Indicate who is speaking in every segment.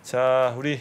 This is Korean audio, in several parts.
Speaker 1: 자, 우리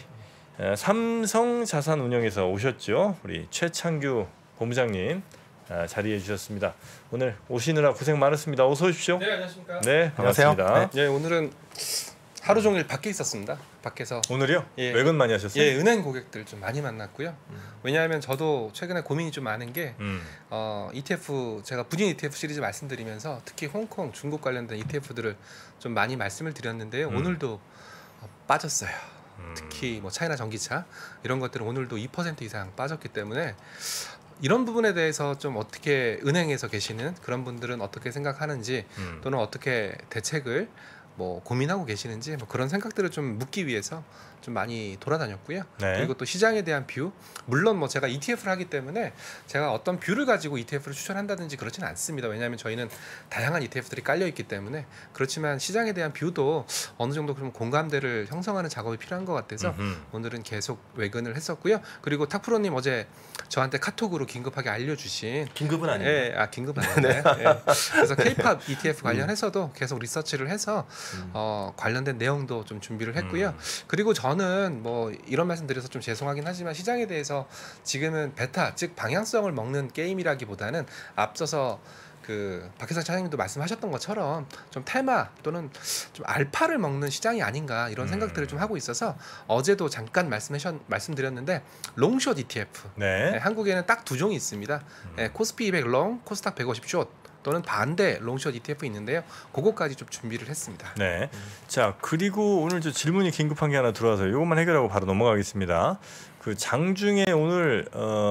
Speaker 1: 삼성자산운용에서 오셨죠? 우리 최창규 본부장님 자리해 주셨습니다. 오늘 오시느라 고생 많았습니다. 어서 오십시오.
Speaker 2: 네, 안녕하십니까?
Speaker 1: 네, 반갑습니다.
Speaker 2: 네, 오늘은 하루 종일 밖에 있었습니다. 밖에서.
Speaker 1: 오늘요?
Speaker 2: 예.
Speaker 1: 외근 많이 하셨어요?
Speaker 2: 예, 은행 고객들 좀 많이 만났고요. 왜냐하면 저도 최근에 고민이 좀 많은 게 ETF, 제가 부진 ETF 시리즈 말씀드리면서 특히 홍콩, 중국 관련된 ETF들을 좀 많이 말씀을 드렸는데요. 오늘도 빠졌어요. 특히 뭐 차이나 전기차 이런 것들은 오늘도 2% 이상 빠졌기 때문에 이런 부분에 대해서 좀 어떻게 은행에서 계시는 그런 분들은 어떻게 생각하는지 또는 어떻게 대책을 뭐 고민하고 계시는지 뭐 그런 생각들을 좀 묻기 위해서 좀 많이 돌아다녔고요.
Speaker 1: 네.
Speaker 2: 그리고 또 시장에 대한 뷰, 물론 뭐 제가 ETF를 하기 때문에 제가 어떤 뷰를 가지고 ETF를 추천한다든지 그렇지는 않습니다. 왜냐하면 저희는 다양한 ETF들이 깔려 있기 때문에. 그렇지만 시장에 대한 뷰도 어느 정도 좀 공감대를 형성하는 작업이 필요한 것 같아서 오늘은 계속 외근을 했었고요. 그리고 탁프로님 어제 저한테 카톡으로 긴급하게 알려주신
Speaker 3: 긴급은 아니에요.
Speaker 2: 예, 긴급은 아닌데. 예. 그래서 K-팝 ETF 관련해서도 계속 리서치를 해서 관련된 내용도 좀 준비를 했고요. 그리고 저는 뭐 이런 말씀 드려서 좀 죄송하긴 하지만 시장에 대해서 지금은 베타, 즉 방향성을 먹는 게임이라기보다는 앞서서 그 박혜상 차장님도 말씀하셨던 것처럼 좀 테마 또는 좀 알파를 먹는 시장이 아닌가 이런 생각들을 좀 하고 있어서 어제도 잠깐 말씀드렸는데 롱숏 ETF.
Speaker 1: 네.
Speaker 2: 네, 한국에는 딱 두 종이 있습니다. 네, 코스피 200 롱, 코스닥 150 숏. 또는 반대 롱숏 ETF 있는데요. 그거까지 좀 준비를 했습니다.
Speaker 1: 네. 자, 그리고 오늘 저 질문이 긴급한 게 하나 들어와서 이것만 해결하고 바로 넘어가겠습니다. 그 장중에 오늘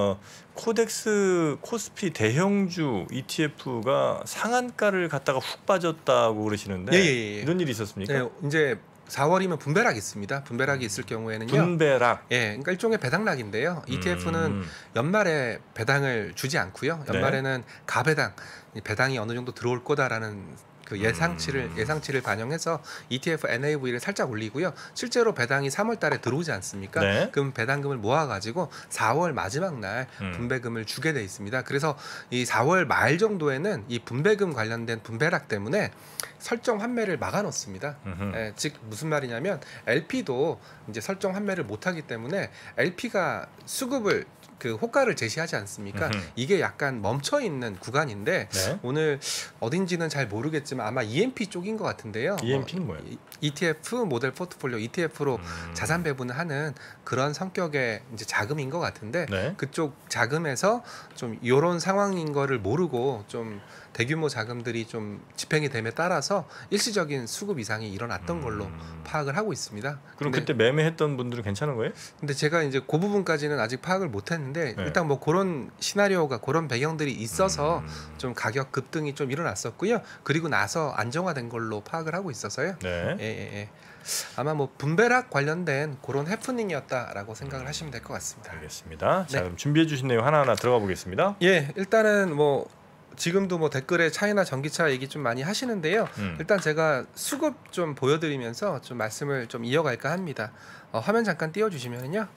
Speaker 1: 코덱스 코스피 대형주 ETF가 상한가를 갖다가 훅 빠졌다고 그러시는데
Speaker 2: 예.
Speaker 1: 이런 일이 있었습니까?
Speaker 2: 네, 이제 4월이면 분배락이 있습니다. 분배락이 있을 경우에는요.
Speaker 1: 분배락.
Speaker 2: 예, 그러니까 일종의 배당락인데요. ETF는 연말에 배당을 주지 않고요. 연말에는 가배당, 배당이 어느 정도 들어올 거다라는 그 예상치를 반영해서 ETF NAV를 살짝 올리고요. 실제로 배당이 3월 달에 들어오지 않습니까?
Speaker 1: 네.
Speaker 2: 그럼 배당금을 모아가지고 4월 마지막 날 분배금을 주게 돼 있습니다. 그래서 이 4월 말 정도에는 이 분배금 관련된 분배락 때문에 설정 환매를 막아놓습니다. 예, 즉 무슨 말이냐면 LP도 이제 설정 환매를 못하기 때문에 LP가 수급을 그 호가를 제시하지 않습니까? 이게 약간 멈춰 있는 구간인데
Speaker 1: 네.
Speaker 2: 오늘 어딘지는 잘 모르겠지만 아마 EMP 쪽인 것 같은데요.
Speaker 1: EMP는 뭐예요?
Speaker 2: ETF 모델 포트폴리오 ETF로 자산 배분을 하는 그런 성격의 이제 자금인 것 같은데
Speaker 1: 네.
Speaker 2: 그쪽 자금에서 좀 이런 상황인 거를 모르고 좀 대규모 자금들이 좀 집행이 됨에 따라서 일시적인 수급 이상이 일어났던 걸로 파악을 하고 있습니다.
Speaker 1: 그럼
Speaker 2: 근데,
Speaker 1: 그때 매매했던 분들은 괜찮은 거예요?
Speaker 2: 근데 제가 이제 그 부분까지는 아직 파악을 못했는데 일단 뭐 그런 시나리오가 그런 배경들이 있어서 좀 가격 급등이 좀 일어났었고요. 그리고 나서 안정화된 걸로 파악을 하고 있어서요.
Speaker 1: 네.
Speaker 2: 예. 아마 뭐 분배락 관련된 그런 해프닝이었다라고 생각을 하시면 될 것 같습니다.
Speaker 1: 알겠습니다. 자,
Speaker 2: 네.
Speaker 1: 그럼 준비해 주신 내용 하나하나 들어가 보겠습니다.
Speaker 2: 예, 일단은 뭐 지금도 뭐 댓글에 차이나 전기차 얘기 좀 많이 하시는데요. 일단 제가 수급 좀 보여드리면서 좀 말씀을 좀 이어갈까 합니다. 화면 잠깐 띄워주시면요.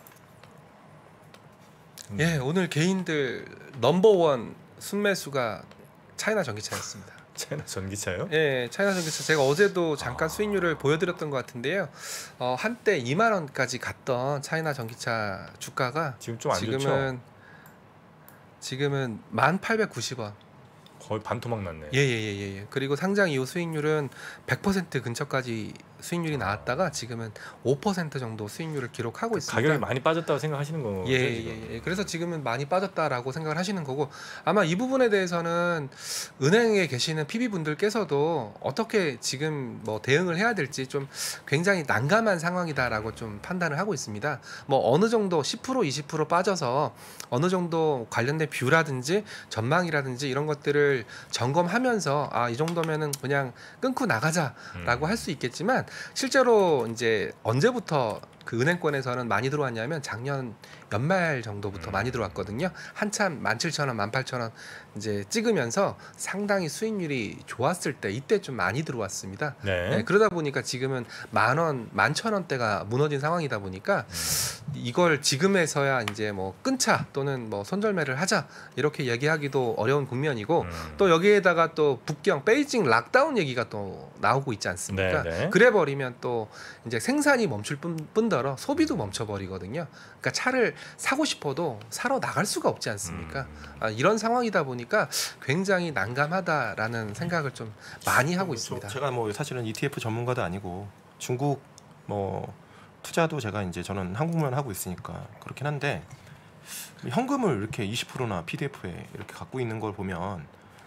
Speaker 2: 예, 오늘 개인들 넘버원 순매수가 차이나 전기차였습니다.
Speaker 1: 차이나 전기차요?
Speaker 2: 예, 차이나 전기차 제가 어제도 잠깐 수익률을 보여드렸던 것 같은데요. 한때 2만 원까지 갔던 차이나 전기차 주가가
Speaker 1: 지금 좀 안 좋죠?
Speaker 2: 지금은 1,890원.
Speaker 1: 거의 반토막 났네.
Speaker 2: 예. 그리고 상장 이후 수익률은 100% 근처까지 수익률이 나왔다가 지금은 5% 정도 수익률을 기록하고 있습니다.
Speaker 1: 가격이 많이 빠졌다고 생각하시는 거죠?
Speaker 2: 예. 그래서 지금은 많이 빠졌다라고 생각을 하시는 거고 아마 이 부분에 대해서는 은행에 계시는 PB분들께서도 어떻게 지금 뭐 대응을 해야 될지 좀 굉장히 난감한 상황이다라고 좀 판단을 하고 있습니다. 뭐 어느 정도 10% 20% 빠져서 어느 정도 관련된 뷰라든지 전망이라든지 이런 것들을 점검하면서 이 정도면은 그냥 끊고 나가자라고 할 수 있겠지만 실제로 이제 언제부터 그 은행권에서는 많이 들어왔냐면 작년 연말 정도부터 많이 들어왔거든요. 한참 17,000원, 18,000원 이제 찍으면서 상당히 수익률이 좋았을 때 이때 좀 많이 들어왔습니다.
Speaker 1: 네.
Speaker 2: 네, 그러다 보니까 지금은 10,000원, 11,000원대가 무너진 상황이다 보니까 이걸 지금에서야 이제 뭐 끊자 또는 뭐 손절매를 하자 이렇게 얘기하기도 어려운 국면이고 또 여기에다가 또 북경 베이징 락다운 얘기가 또 나오고 있지 않습니까?
Speaker 1: 네.
Speaker 2: 그래 버리면 또 이제 생산이 멈출 뿐더러 소비도 멈춰 버리거든요. 그러니까 차를 사고 싶어도 사러 나갈 수가 없지 않습니까? 이런 상황이다 보니까 굉장히 난감하다라는 생각을 좀 많이 하고 있습니다.
Speaker 3: 제가 뭐 사실은 ETF 전문가도 아니고 중국 뭐 투자도 제가 이제 저는 한국만 하고 있으니까 그렇긴 한데 현금을 이렇게 20%나 PDF에 이렇게 갖고 있는 걸 보면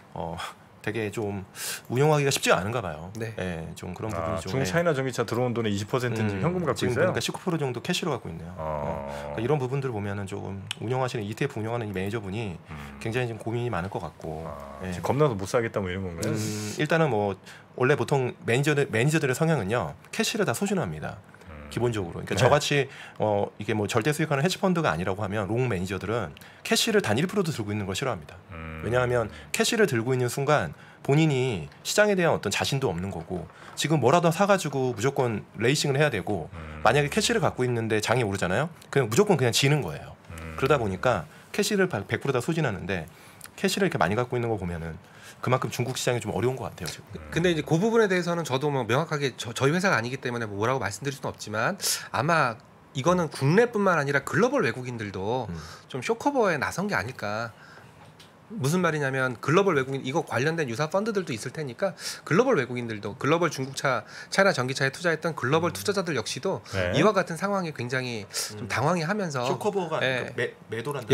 Speaker 3: 되게 좀 운영하기가 쉽지가 않은가 봐요.
Speaker 2: 네.
Speaker 3: 예, 좀 그런 부분이 좀.
Speaker 1: 중차이나 전기차 들어온 돈의 20%는 지금 현금 갖고
Speaker 3: 지금
Speaker 1: 있어요.
Speaker 3: 보니까 19% 정도 캐시로 갖고 있네요. 그러니까 이런 부분들 보면은 조금 운영하시는 ETF 운영하는 이 매니저분이 굉장히 지금 고민이 많을 것 같고. 예.
Speaker 1: 지금 겁나서 못 사겠다 뭐 이런 건가요?
Speaker 3: 일단은 뭐 원래 보통 매니저들의 성향은요 캐시를 다 소진합니다. 기본적으로. 그러니까
Speaker 1: 네.
Speaker 3: 저같이 이게 뭐 절대 수익하는 헤지펀드가 아니라고 하면 롱 매니저들은 캐시를 단 1%도 들고 있는 걸 싫어합니다. 왜냐하면 캐시를 들고 있는 순간 본인이 시장에 대한 어떤 자신도 없는 거고 지금 뭐라도 사가지고 무조건 레이싱을 해야 되고 만약에 캐시를 갖고 있는데 장이 오르잖아요. 그냥 무조건 그냥 지는 거예요. 그러다 보니까 캐시를 100% 다 소진하는데 캐시를 이렇게 많이 갖고 있는 거 보면은 그만큼 중국 시장이 좀 어려운 것 같아요 지금.
Speaker 2: 근데 이제 그 부분에 대해서는 저도 뭐 명확하게 저희 회사가 아니기 때문에 뭐라고 말씀드릴 수는 없지만 아마 이거는 국내뿐만 아니라 글로벌 외국인들도 좀 쇼커버에 나선 게 아닐까. 무슨 말이냐면 글로벌 외국인 이거 관련된 유사 펀드들도 있을 테니까 글로벌 외국인들도 글로벌 중국차 차이나 전기차에 투자했던 글로벌 투자자들 역시도
Speaker 1: 네.
Speaker 2: 이와 같은 상황에 굉장히 좀 당황해하면서
Speaker 3: 쇼커버가
Speaker 2: 예.
Speaker 3: 매도란다.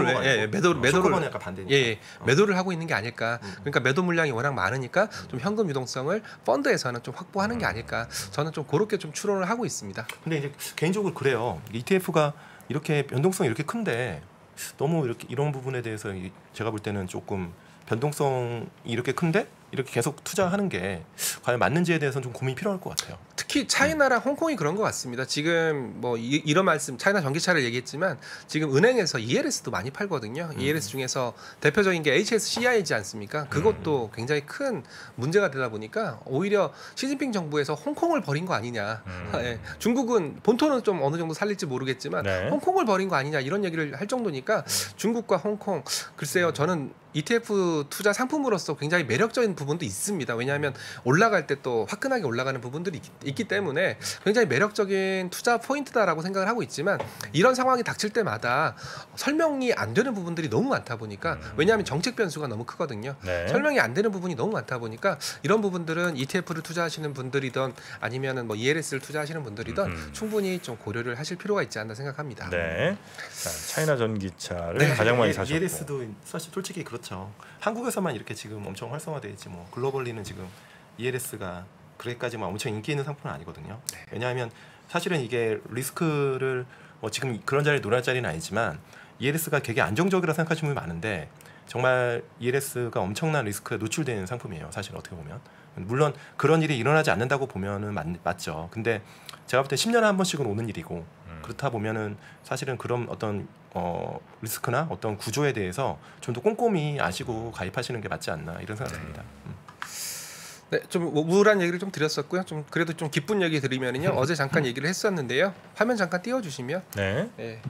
Speaker 2: 매도를
Speaker 3: 약간 반대니까.
Speaker 2: 예, 매도를 하고 있는 게 아닐까. 그러니까 매도 물량이 워낙 많으니까 좀 현금 유동성을 펀드에서는 좀 확보하는 게 아닐까. 저는 좀 그렇게 좀 추론을 하고 있습니다.
Speaker 3: 근데 이제 개인적으로 그래요. ETF가 이렇게 변동성이 이렇게 큰데 너무 이렇게 이런 부분에 대해서 제가 볼 때는 조금 변동성이 이렇게 큰데 이렇게 계속 투자하는 게 과연 맞는지에 대해서는 좀 고민이 필요할 것 같아요.
Speaker 2: 특히 차이나랑 홍콩이 그런 것 같습니다. 지금 뭐 이런 말씀 차이나 전기차를 얘기했지만 지금 은행에서 ELS도 많이 팔거든요. ELS 중에서 대표적인 게 HSCI이지 않습니까? 그것도 굉장히 큰 문제가 되다 보니까 오히려 시진핑 정부에서 홍콩을 버린 거 아니냐. 예. 중국은 본토는 좀 어느 정도 살릴지 모르겠지만
Speaker 1: 네.
Speaker 2: 홍콩을 버린 거 아니냐 이런 얘기를 할 정도니까 중국과 홍콩 글쎄요. 저는 ETF 투자 상품으로서 굉장히 매력적인 부분도 있습니다. 왜냐하면 올라갈 때 또 화끈하게 올라가는 부분들이 있기 때문에 굉장히 매력적인 투자 포인트다라고 생각을 하고 있지만 이런 상황이 닥칠 때마다 설명이 안 되는 부분들이 너무 많다 보니까 왜냐하면 정책 변수가 너무 크거든요.
Speaker 1: 네.
Speaker 2: 설명이 안 되는 부분이 너무 많다 보니까 이런 부분들은 ETF를 투자하시는 분들이든 아니면은 뭐 ELS를 투자하시는 분들이든 충분히 좀 고려를 하실 필요가 있지 않나 생각합니다.
Speaker 1: 네. 자, 차이나 전기차를
Speaker 2: 네.
Speaker 1: 가장 많이 사셨고.
Speaker 3: ELS도 사실 솔직히 그렇죠. 한국에서만 이렇게 지금 엄청 활성화돼 있지 뭐 글로벌리는 지금 ELS가 그렇게까지만 엄청 인기 있는 상품은 아니거든요. 왜냐하면 사실은 이게 리스크를 뭐 지금 그런 자리에 놀랄 자리는 아니지만 ELS가 되게 안정적이라 생각하시는 분이 많은데 정말 ELS가 엄청난 리스크에 노출되는 상품이에요. 사실 어떻게 보면 물론 그런 일이 일어나지 않는다고 보면은 맞죠. 근데 제가 볼 때 10년에 한 번씩은 오는 일이고 그렇다 보면은 사실은 그런 어떤 리스크나 어떤 구조에 대해서 좀 더 꼼꼼히 아시고 가입하시는 게 맞지 않나 이런 생각이 듭니다.
Speaker 2: 네, 좀 우울한 얘기를 좀 드렸었고요. 좀 그래도 좀 기쁜 얘기 드리면은요. 어제 잠깐 얘기를 했었는데요. 화면 잠깐 띄워주시면.
Speaker 1: 네.
Speaker 2: 네.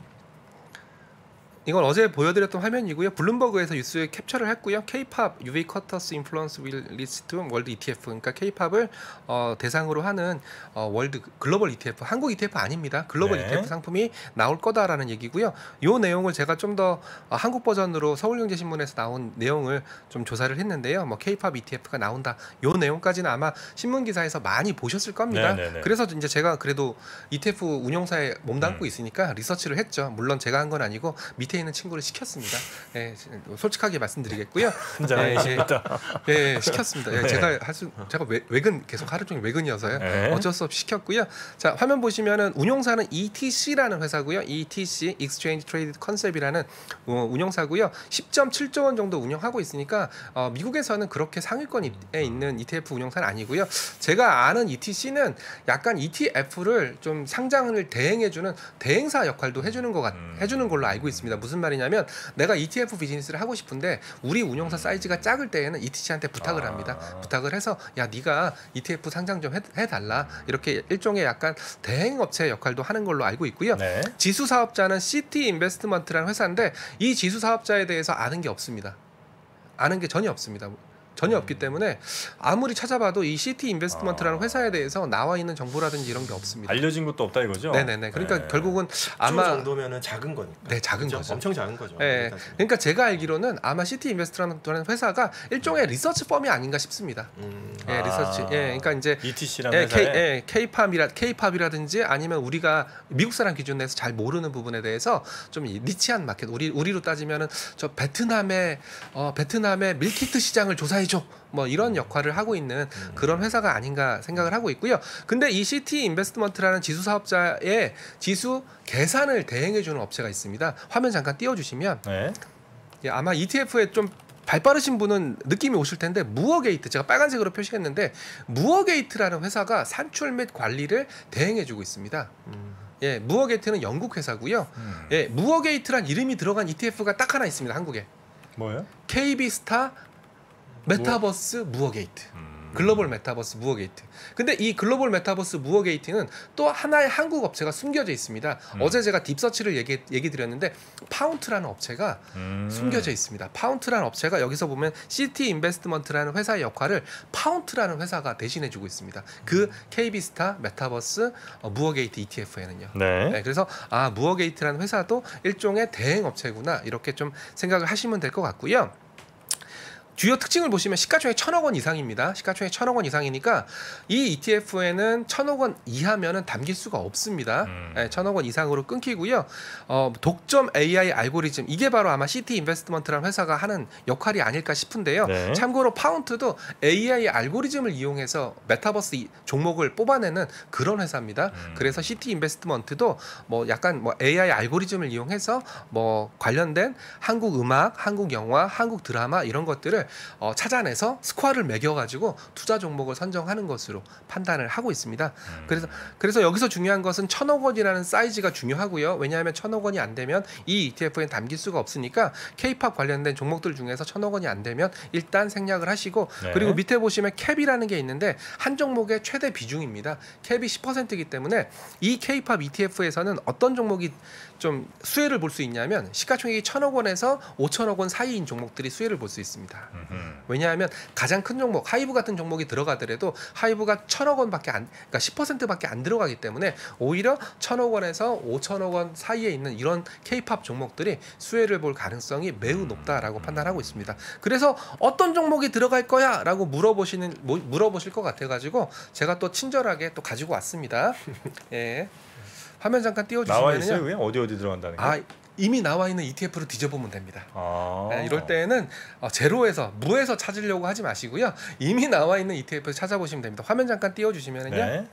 Speaker 2: 이건 어제 보여드렸던 화면이고요. 블룸버그에서 뉴스에 캡처를 했고요. K-pop UV Cutters Influence will lead to World ETF. 그러니까 K-팝을 대상으로 하는 월드 글로벌 ETF, 한국 ETF 아닙니다. 글로벌
Speaker 1: 네.
Speaker 2: ETF 상품이 나올 거다라는 얘기고요. 이 내용을 제가 좀 더 한국 버전으로 서울경제신문에서 나온 내용을 좀 조사를 했는데요. 뭐 K-pop ETF가 나온다. 이 내용까지는 아마 신문 기사에서 많이 보셨을 겁니다.
Speaker 1: 네네네.
Speaker 2: 그래서 이제 제가 그래도 ETF 운용사에 몸담고 있으니까 리서치를 했죠. 물론 제가 한 건 아니고 밑에 밑에 있는 친구를 시켰습니다. 예, 솔직하게 말씀드리겠고요.
Speaker 1: 한잔하겠습니다.
Speaker 2: 예, 시켰습니다. 예, 제가 외근 계속 하루 종일 외근이어서요.
Speaker 1: 네.
Speaker 2: 어쩔 수 없이 시켰고요. 자, 화면 보시면은 운용사는 ETC라는 회사고요. ETC Exchange Traded Concept이라는 운용사고요. 10.7조 원 정도 운영하고 있으니까 미국에서는 그렇게 상위권에 있는 ETF 운용사는 아니고요. 제가 아는 ETC는 약간 ETF를 좀 상장을 대행해주는 대행사 역할도 해주는 걸로 알고 있습니다. 무슨 말이냐면 내가 ETF 비즈니스를 하고 싶은데 우리 운용사 사이즈가 작을 때에는 ETC한테 부탁을 합니다. 부탁을 해서 야 네가 ETF 상장 좀 해달라 이렇게 일종의 약간 대행업체 역할도 하는 걸로 알고 있고요.
Speaker 1: 네.
Speaker 2: 지수 사업자는 CT 인베스트먼트라는 회사인데 이 지수 사업자에 대해서 아는 게 없습니다. 아는 게 전혀 없습니다. 전혀 없기 때문에 아무리 찾아봐도 이 CT 인베스트먼트라는 회사에 대해서 나와 있는 정보라든지 이런 게 없습니다.
Speaker 1: 알려진 것도 없다 이거죠?
Speaker 2: 네네네. 그러니까
Speaker 1: 네.
Speaker 2: 결국은
Speaker 3: 10조
Speaker 2: 아마
Speaker 3: 정도면은 작은 거니까.
Speaker 2: 네, 작은
Speaker 3: 그렇죠?
Speaker 2: 거죠.
Speaker 3: 엄청 작은 거죠.
Speaker 2: 네. 그러니까 제가 알기로는 아마 CT 인베스트라는 회사가 일종의 리서치 펌이 아닌가 싶습니다. 예, 리서치. 예, 그러니까 이제
Speaker 1: ETC라는 회사에
Speaker 2: K-팝이라든지 아니면 우리가 미국 사람 기준에서 잘 모르는 부분에 대해서 좀 니치한 마켓. 우리로 따지면은 저 베트남의 밀키트 시장을 조사해줘. 뭐 이런 역할을 하고 있는 그런 회사가 아닌가 생각을 하고 있고요. 근데 이 CT 인베스트먼트라는 지수 사업자의 지수 계산을 대행해주는 업체가 있습니다. 화면 잠깐 띄워주시면
Speaker 1: 네.
Speaker 2: 예, 아마 ETF에 좀 발빠르신 분은 느낌이 오실 텐데 무어게이트 제가 빨간색으로 표시했는데 무어게이트라는 회사가 산출 및 관리를 대행해주고 있습니다. 예, 무어게이트는 영국 회사고요. 예, 무어게이트란 이름이 들어간 ETF가 딱 하나 있습니다. 한국에.
Speaker 1: 뭐예요?
Speaker 2: KB스타 메타버스 무어게이트. 글로벌 메타버스 무어게이트. 근데 이 글로벌 메타버스 무어게이트는 또 하나의 한국 업체가 숨겨져 있습니다. 어제 제가 딥서치를 얘기 드렸는데 파운트라는 업체가 숨겨져 있습니다. 파운트라는 업체가 여기서 보면 CT 인베스트먼트라는 회사의 역할을 파운트라는 회사가 대신해주고 있습니다. 그 KB스타 메타버스 무어게이트 ETF에는요.
Speaker 1: 네.
Speaker 2: 네, 그래서 무어게이트라는 회사도 일종의 대행 업체구나 이렇게 좀 생각을 하시면 될 것 같고요. 주요 특징을 보시면 시가총액 1,000억 원 이상입니다. 시가총액 1,000억 원 이상이니까 이 ETF에는 1,000억 원 이하면은 담길 수가 없습니다. 네, 1,000억 원 이상으로 끊기고요. 독점 AI 알고리즘 이게 바로 아마 CT 인베스트먼트라는 회사가 하는 역할이 아닐까 싶은데요.
Speaker 1: 네.
Speaker 2: 참고로 파운트도 AI 알고리즘을 이용해서 메타버스 종목을 뽑아내는 그런 회사입니다. 그래서 CT 인베스트먼트도 뭐 약간 뭐 AI 알고리즘을 이용해서 뭐 관련된 한국 음악, 한국 영화, 한국 드라마 이런 것들을 찾아내서 스코어를 매겨가지고 투자 종목을 선정하는 것으로 판단을 하고 있습니다. 그래서 여기서 중요한 것은 1,000억 원이라는 사이즈가 중요하고요. 왜냐하면 1,000억 원이 안 되면 이 ETF에는 담길 수가 없으니까 K-팝 관련된 종목들 중에서 1,000억 원이 안 되면 일단 생략을 하시고
Speaker 1: 네.
Speaker 2: 그리고 밑에 보시면 캡이라는 게 있는데 한 종목의 최대 비중입니다. 캡이 10%이기 때문에 이 K-팝 ETF에서는 어떤 종목이 좀 수혜를 볼 수 있냐면 시가총액이 1,000억 원에서 5,000억 원 사이인 종목들이 수혜를 볼 수 있습니다. 왜냐하면 가장 큰 종목 하이브 같은 종목이 들어가더라도 하이브가 1,000억 원밖에 그러니까 10%밖에 안 들어가기 때문에 오히려 1,000억 원에서 5,000억 원 사이에 있는 이런 K-팝 종목들이 수혜를 볼 가능성이 매우 높다라고 판단하고 있습니다. 그래서 어떤 종목이 들어갈 거야라고 물어보실 것 같아가지고 제가 또 친절하게 또 가지고 왔습니다. 예. 화면 잠깐
Speaker 1: 나와 있어요?
Speaker 2: 띄워주시면요.
Speaker 1: 그게 어디 들어간다는 게?
Speaker 2: 이미 나와 있는 ETF를 뒤져보면 됩니다.
Speaker 1: 아.
Speaker 2: 네, 이럴 때는 제로에서 무에서 찾으려고 하지 마시고요. 이미 나와 있는 ETF를 찾아보시면 됩니다. 화면 잠깐 띄워주시면요.
Speaker 1: 네.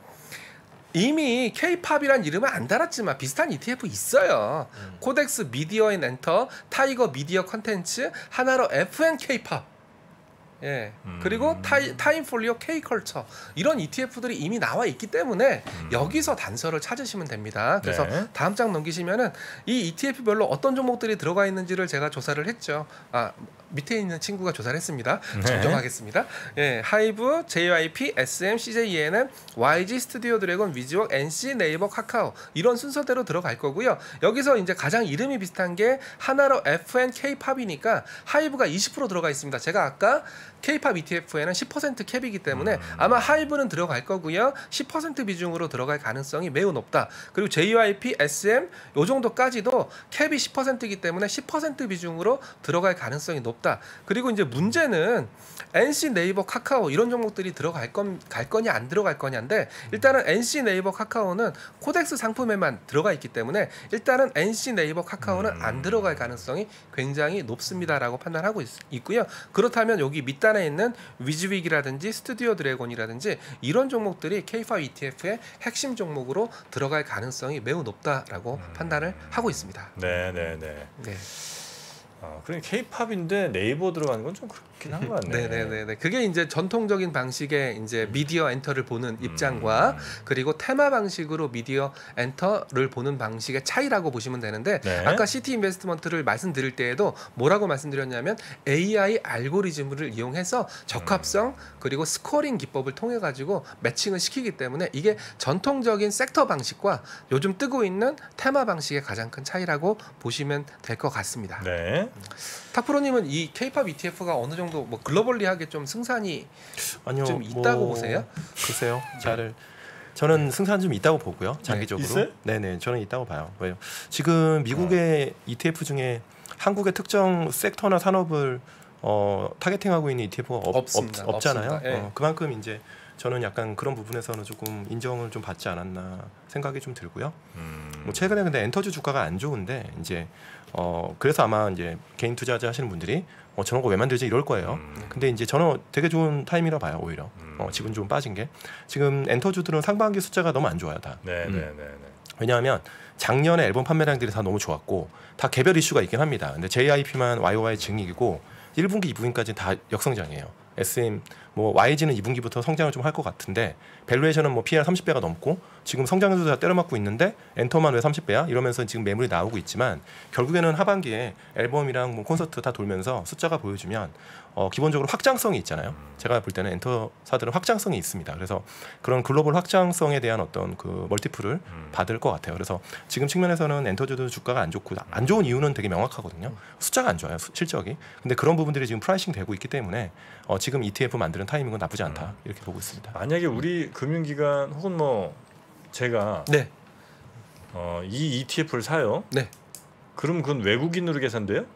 Speaker 2: 이미 K-팝이란 이름은 안 달았지만 비슷한 ETF 있어요. 코덱스 미디어 앤 엔터, 타이거 미디어 컨텐츠, 하나로 FN K-팝. 예. 그리고 타임폴리오 K컬처 이런 ETF들이 이미 나와 있기 때문에 여기서 단서를 찾으시면 됩니다. 그래서
Speaker 1: 네.
Speaker 2: 다음 장 넘기시면은 이 ETF별로 어떤 종목들이 들어가 있는지를 제가 조사를 했죠. 밑에 있는 친구가 조사를 했습니다.
Speaker 1: 네.
Speaker 2: 정정하겠습니다. 예, 하이브, JYP, SM, CJENM, YG, 스튜디오 드래곤, 위즈웍, NC, 네이버, 카카오 이런 순서대로 들어갈 거고요. 여기서 이제 가장 이름이 비슷한 게 하나로 FN K-팝이니까 하이브가 20% 들어가 있습니다. 제가 아까 K-팝 ETF에는 10% 캡이기 때문에 아마 하이브는 들어갈 거고요. 10% 비중으로 들어갈 가능성이 매우 높다. 그리고 JYP, SM 요 정도까지도 캡이 10%이기 때문에 10% 비중으로 들어갈 가능성이 높다. 그리고 이제 문제는 NC 네이버 카카오 이런 종목들이 갈 거냐 안 들어갈 거냐인데 일단은 NC 네이버 카카오는 코덱스 상품에만 들어가 있기 때문에 일단은 NC 네이버 카카오는 안 들어갈 가능성이 굉장히 높습니다라고 판단하고 있고요. 그렇다면 여기 밑단에 있는 위즈윅이라든지 스튜디오 드래곤이라든지 이런 종목들이 K5 ETF의 핵심 종목으로 들어갈 가능성이 매우 높다라고 판단을 하고 있습니다.
Speaker 1: 네네네.
Speaker 2: 네.
Speaker 1: 그럼 K-팝인데 네이버 들어가는 건 좀 그렇긴 한 것 같네.
Speaker 2: 네네네. 그게 이제 전통적인 방식의 이제 미디어 엔터를 보는 입장과 그리고 테마 방식으로 미디어 엔터를 보는 방식의 차이라고 보시면 되는데
Speaker 1: 네.
Speaker 2: 아까 시티 인베스트먼트를 말씀드릴 때에도 뭐라고 말씀드렸냐면 AI 알고리즘을 이용해서 적합성 그리고 스코어링 기법을 통해 가지고 매칭을 시키기 때문에 이게 전통적인 섹터 방식과 요즘 뜨고 있는 테마 방식의 가장 큰 차이라고 보시면 될 것 같습니다.
Speaker 1: 네.
Speaker 2: 탁프로님은 이 K-팝 ETF가 어느 정도 뭐 글로벌리하게 좀 승산이
Speaker 3: 아니요,
Speaker 2: 좀 있다고 보세요?
Speaker 3: 글쎄요. 저는 승산 좀 있다고 보고요. 장기적으로.
Speaker 1: 있어요?
Speaker 3: 네네, 저는 있다고 봐요. 왜요? 지금 미국의 ETF 중에 한국의 특정 섹터나 산업을 타겟팅하고 있는 ETF가 없잖아요.
Speaker 2: 없습니다. 예.
Speaker 3: 그만큼 이제 저는 약간 그런 부분에서는 조금 인정을 좀 받지 않았나 생각이 좀 들고요. 뭐 최근에 근데 엔터주 주가가 안 좋은데 이제 그래서 아마 이제 개인 투자자 하시는 분들이 저런 거 왜 만들지 이럴 거예요. 근데 이제 저는 되게 좋은 타임이라 봐요. 오히려 지분 좀 빠진 게 지금 엔터주들은 상반기 숫자가 너무 안 좋아요. 다.
Speaker 1: 네네네.
Speaker 3: 왜냐하면 작년에 앨범 판매량들이 다 너무 좋았고 다 개별 이슈가 있긴 합니다. 근데 JIP만 YOY 증익이고 1분기, 2분기까지 다 역성장이에요. SM 뭐 YG는 2분기부터 성장을 좀 할 것 같은데 밸류에이션은 뭐 PER 30배가 넘고 지금 성장률도 다 때려맞고 있는데 엔터만 왜 30배야? 이러면서 지금 매물이 나오고 있지만 결국에는 하반기에 앨범이랑 뭐 콘서트 다 돌면서 숫자가 보여주면 기본적으로 확장성이 있잖아요. 제가 볼 때는 엔터사들은 확장성이 있습니다. 그래서 그런 글로벌 확장성에 대한 어떤 그 멀티플을 받을 것 같아요. 그래서 지금 측면에서는 엔터주도 주가가 안 좋고 안 좋은 이유는 되게 명확하거든요. 숫자가 안 좋아요. 실적이. 근데 그런 부분들이 지금 프라이싱 되고 있기 때문에 지금 ETF 만드는 타이밍은 나쁘지 않다. 이렇게 보고 있습니다.
Speaker 1: 만약에 우리 금융기관 혹은 뭐 제가
Speaker 2: 네.
Speaker 1: 이 ETF를 사요.
Speaker 2: 네.
Speaker 1: 그럼 그건 외국인으로 계산돼요?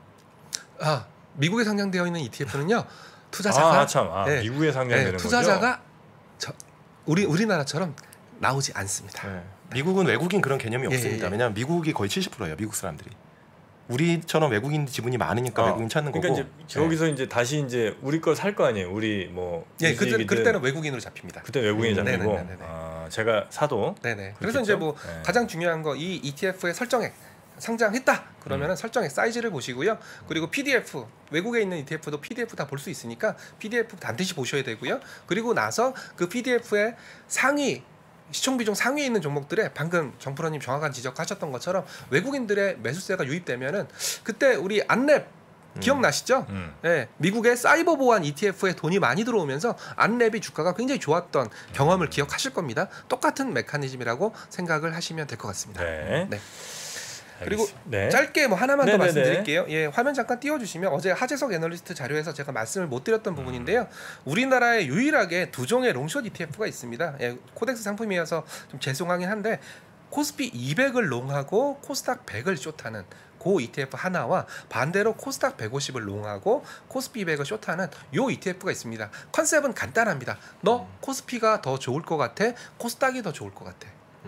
Speaker 2: 미국에 상장되어 있는 ETF는요. 투자자가 네.
Speaker 1: 미국에 상장되는
Speaker 2: 네, 투자자가
Speaker 1: 거죠?
Speaker 2: 우리나라처럼 나오지 않습니다.
Speaker 3: 네. 미국은 외국인 그런 개념이 없습니다. 왜냐하면 미국이 거의 70%예요. 미국 사람들이. 우리처럼 외국인 지분이 많으니까 외국인 찾는 거고.
Speaker 1: 그러니까 이제 여기서 이제 다시 이제 우리 걸 살 거 아니에요. 우리 뭐
Speaker 2: 그때는 외국인으로 잡힙니다.
Speaker 1: 그때 외국인이 잡히고
Speaker 2: 네네네네.
Speaker 1: 제가 사도.
Speaker 2: 네네. 그래서 이제 뭐 가장 중요한 거 이 ETF의 설정액 상장했다 그러면은 설정액 사이즈를 보시고요. 그리고 PDF 외국에 있는 ETF도 PDF 다 볼 수 있으니까 PDF 반드시 보셔야 되고요. 그리고 나서 그 PDF의 상위 시총 비중 상위에 있는 종목들에 방금 정프로님 정확한 지적하셨던 것처럼 외국인들의 매수세가 유입되면은 그때 우리 안랩 기억나시죠? 네, 미국의 사이버 보안 ETF에 돈이 많이 들어오면서 안랩이 주가가 굉장히 좋았던 경험을 기억하실 겁니다. 똑같은 메커니즘이라고 생각을 하시면 될 것 같습니다.
Speaker 1: 네.
Speaker 2: 그리고
Speaker 1: 네.
Speaker 2: 짧게 뭐 하나만 더
Speaker 1: 네네네.
Speaker 2: 말씀드릴게요. 예, 화면 잠깐 띄워주시면 어제 하재석 애널리스트 자료에서 제가 말씀을 못 드렸던 부분인데요. 우리나라에 유일하게 두 종의 롱숏 ETF가 있습니다. 예, 코덱스 상품이어서 좀 죄송하긴 한데 코스피 200을 롱하고 코스닥 100을 숏하는 고 ETF 하나와 반대로 코스닥 150을 롱하고 코스피 200을 숏하는 요 ETF가 있습니다. 컨셉은 간단합니다. 너 코스피가 더 좋을 것 같아? 코스닥이 더 좋을 것 같아?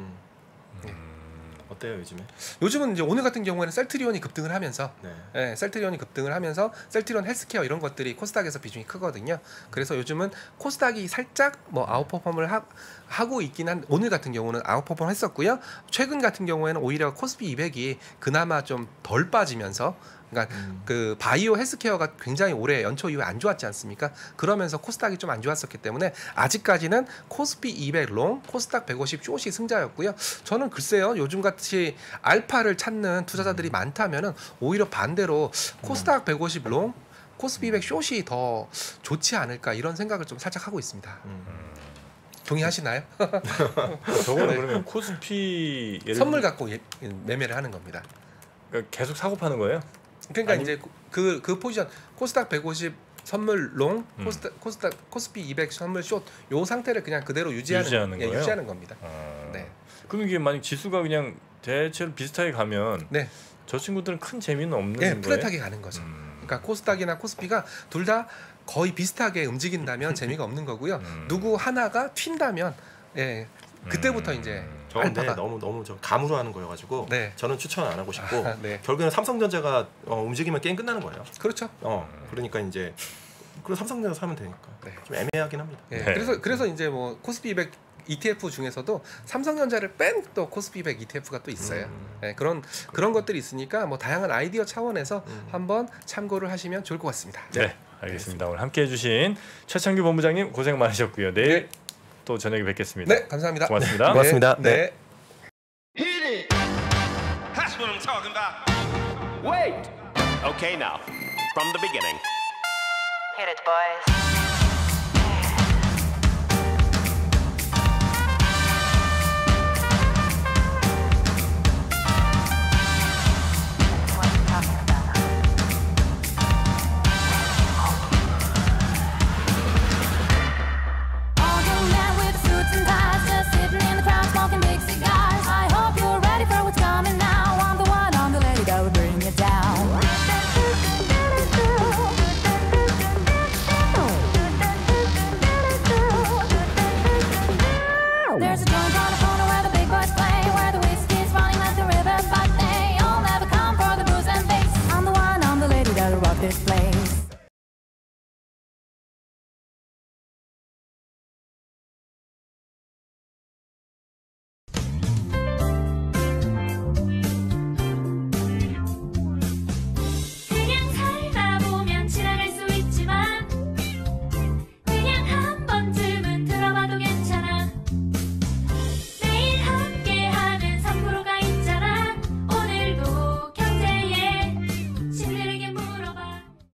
Speaker 3: 어때요 요즘에?
Speaker 2: 요즘은 이제 오늘 같은 경우에는 셀트리온이 급등을 하면서
Speaker 3: 네.
Speaker 2: 셀트리온이 급등을 하면서 셀트리온 헬스케어 이런 것들이 코스닥에서 비중이 크거든요. 그래서 요즘은 코스닥이 살짝 뭐 아웃퍼폼을 하고 있긴 한 오늘 같은 경우는 아웃퍼폼 했었고요. 최근 같은 경우에는 오히려 코스피 200이 그나마 좀 덜 빠지면서 그러니까 그 바이오 헬스케어가 굉장히 올해 연초 이후에 안 좋았지 않습니까? 그러면서 코스닥이 좀 안 좋았었기 때문에 아직까지는 코스피 200 롱, 코스닥 150 숏이 승자였고요. 저는 글쎄요, 요즘 같이 알파를 찾는 투자자들이 많다면은 오히려 반대로 코스닥 150 롱, 코스피 200 숏이 더 좋지 않을까 이런 생각을 좀 살짝 하고 있습니다. 동의하시나요?
Speaker 1: 저거는 그러면 코스피
Speaker 2: 선물 갖고 매매를 하는 겁니다.
Speaker 1: 그러니까 계속 사고 파는 거예요?
Speaker 2: 그러니까 이제 그 포지션 코스닥 150 선물 롱, 코스피 200 선물 숏 요 상태를 그냥 그대로 유지하는
Speaker 1: 거예요?
Speaker 2: 유지하는 겁니다.
Speaker 1: 네. 그럼 이게 만약 지수가 그냥 대체로 비슷하게 가면
Speaker 2: 네.
Speaker 1: 저 친구들은 큰 재미는 없는 거예요?
Speaker 2: 플랫하게 가는 거죠. 그러니까 코스닥이나 코스피가 둘 다 거의 비슷하게 움직인다면 재미가 없는 거고요. 누구 하나가 튄다면 예. 그때부터 이제
Speaker 3: 저 근데
Speaker 2: 알파가
Speaker 3: 너무 저 감으로 하는 거여가지고
Speaker 2: 네.
Speaker 3: 저는 추천 안 하고 싶고
Speaker 2: 네.
Speaker 3: 결국에는 삼성전자가 움직이면 게임 끝나는 거예요.
Speaker 2: 그렇죠.
Speaker 3: 그러니까 이제 그럼 삼성전자 사면 되니까
Speaker 2: 네.
Speaker 3: 좀 애매하긴 합니다.
Speaker 2: 예.
Speaker 1: 네.
Speaker 2: 그래서 이제 뭐 코스피 200 ETF 중에서도 삼성전자를 뺀 또 코스피 100 ETF가 또 있어요. 예, 그런 것들이 있으니까 뭐 다양한 아이디어 차원에서 한번 참고를 하시면 좋을 것 같습니다.
Speaker 1: 네, 알겠습니다. 오늘 함께해 주신 최창규 본부장님 고생 많으셨고요. 내일 또 저녁에 뵙겠습니다.
Speaker 2: 네, 감사합니다.
Speaker 1: 고맙습니다.
Speaker 3: 네, 고맙습니다.
Speaker 2: 네.
Speaker 4: Hit it. That's what I'm talking about. Wait. Okay, now, from the beginning.
Speaker 5: Hit it, boys.